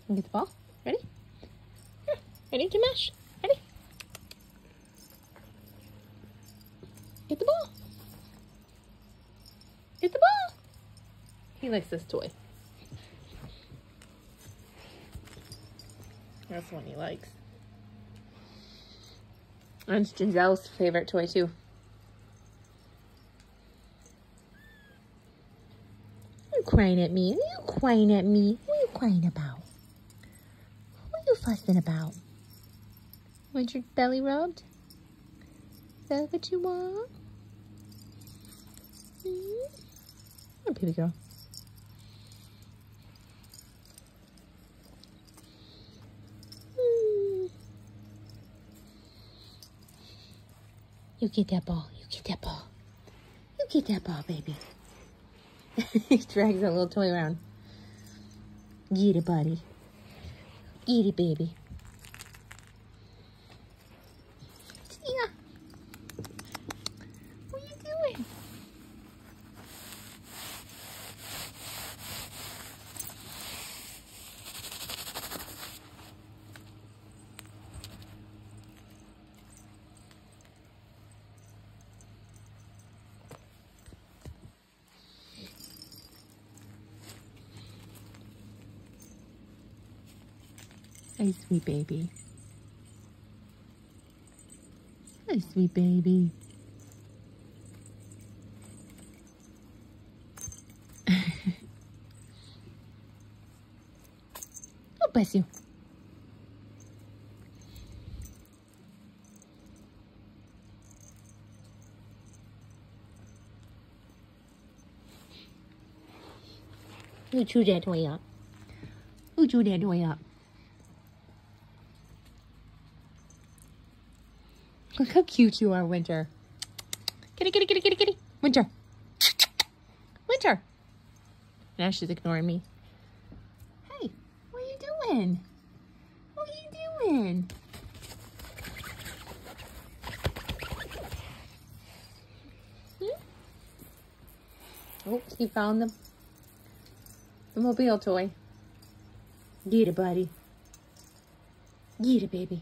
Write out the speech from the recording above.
Get the ball. Ready? Here. Ready to mash? Ready? Get the ball. Get the ball. He likes this toy. That's the one he likes. That's Ginzelle's favorite toy too. Are you crying at me? Are you crying at me? What are you crying about? What are you fussing about? Want your belly rubbed? Is that what you want? Oh, baby girl. You get that ball. You get that ball. You get that ball, baby. He drags that little toy around. Get it, buddy. Get it, baby. Yeah. What are you doing? Hey, sweet baby. Hey, sweet baby. Oh, bless you. Who chewed that toy up? Who chewed that toy up? Look how cute you are, Winter. Kitty, kitty, kitty, kitty, kitty. Winter. Winter. Now she's ignoring me. Hey, what are you doing? What are you doing? Oh, he found the mobile toy. Get it, buddy. Get it, baby.